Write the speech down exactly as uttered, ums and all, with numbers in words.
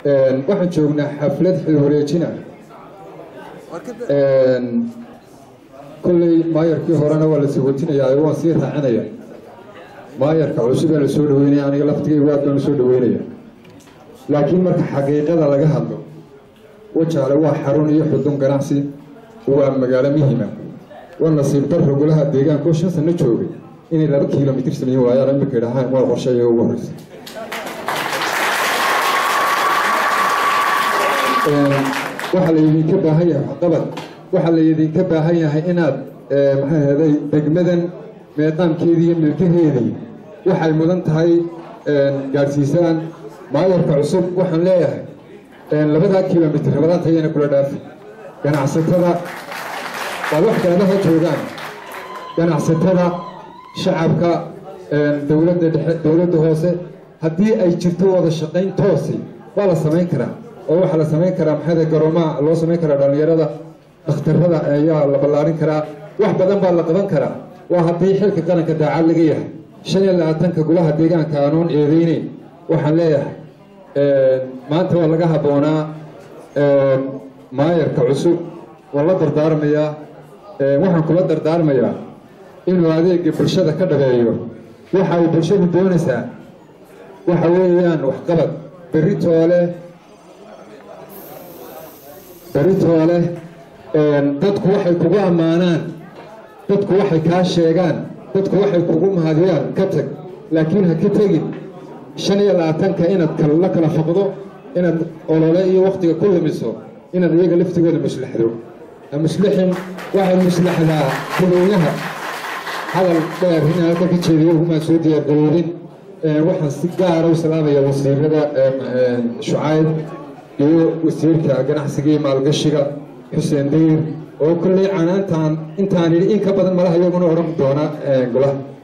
waxaan joognaa xaflad xil wareejina kolley maayarkii horena waa la sii wajinayaa waan sii raacinaya maayarka cusub ee la soo dhaweynaya aniga laftigaygu aad baan u soo dhaweynaya laakiin marka xaqiiqada laga hadlo wajaale waa xarun iyo xudun ganacsi waa magaalo muhiima waa nasiib darro golaha deegaanka oo shan sano joogay inay laba kiilomitir sameeyeen waayaan imika idhahaan waa qorsheeya ugu horreysa waxaa laydinka baahan yahay waxqabad waxaa laydinka baahan yahay inaad maxaa heeday degmadan meeqaamkeedii iyo milkaheedii waxay mudan tahay gaadhsiisaan maayarka cusub waxaan leeyahay labadaa kiilomitir labadaa tayana kula dhaafi ganacsatada waad wax kaladaha joogaan ganacsatada shacabka dowladda dhexe dowladda hoose haddii ay jirto wada shaqayn toosi waa la samayn karaa oo waxaa la samayn karaa maxaa garoomaha loo samayn karaa dhallinyarada dhakhtarada ayaa la ballaarin karaa wax badan baa la qaban karaa waa haddii xilka qaranka daacad laga yahay shan iyo labaatanka golaha deegaanka aanoon eedeyneyn waxaan leeyahay maanta waa laga habboonaa maayarka cusub waan la dardaarmayaa waxaan kula dardaarmayaa inuu adeega bulshada ka dhabeeyo waxa ay bulshadu doonaysaa waxa weeyaan waxqabad berri toole berri toole dadku waxay kugu ammaanaan dadku waxay kaa sheegaan dadku waxay kugu mahadiyaan ka tag laakiin ha ka tegin shan iyo labaatanka inaad la kala faqdo inaad olole iyo waktiga ku lumiso inaad iyaga laftigooda muslaxdo muslixin waxay muslaxdaa dadweynaha hadal dheer in halka ka jeediyo humaa soo diyaargaroodin waxaan si gaara u salaamaya wasiirada shucayb iyo wasiirka ganacsiga iyo maalgashiga xuseen dayr oo kolley canaantaan intaan idhi in ka badan malaha iyaguna odhan doona golaha